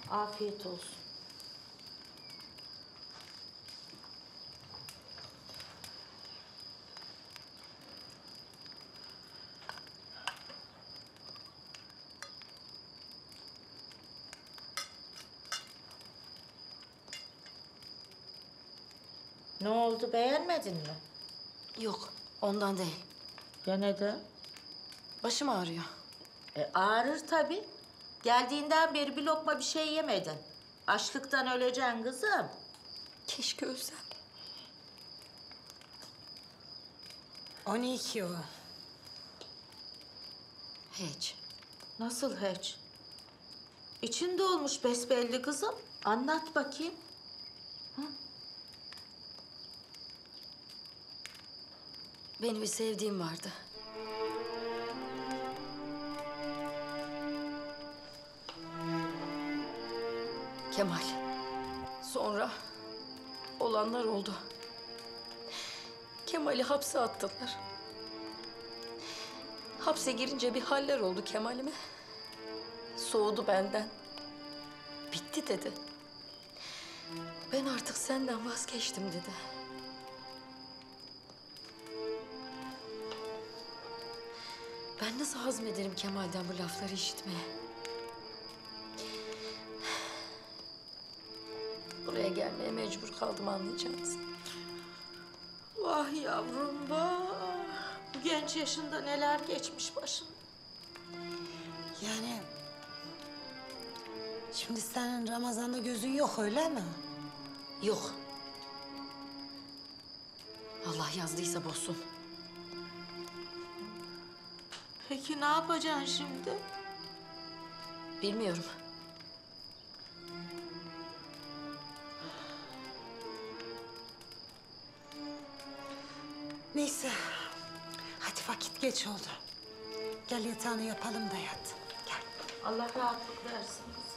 Afiyet olsun. Ne oldu, beğenmedin mi? Yok, ondan değil. Ya neden? Başım ağrıyor. Ağrır tabii. Geldiğinden beri bir lokma bir şey yemedin. Açlıktan öleceksin kızım. Keşke ölsem. 12 o. Hiç. Nasıl hiç? İçin dolmuş besbelli kızım. Anlat bakayım. Benim bir sevdiğim vardı. Kemal. Sonra olanlar oldu. Kemal'i hapse attılar. Hapse girince bir haller oldu Kemal'ime. Soğudu benden. Bitti dedi. Ben artık senden vazgeçtim dedi. Ben nasıl hazmederim Kemal'den bu lafları işitmeye? Buraya gelmeye mecbur kaldım, anlayacağınız. Vah yavrum vah. Bu genç yaşında neler geçmiş başına. Yani şimdi senin Ramazan'da gözün yok öyle mi? Yok. Allah yazdıysa bozsun. Peki ne yapacaksın şimdi? Bilmiyorum. Neyse. Hadi vakit geç oldu. Gel yatağını yapalım da yat. Gel. Allah rahatlık versin kızım.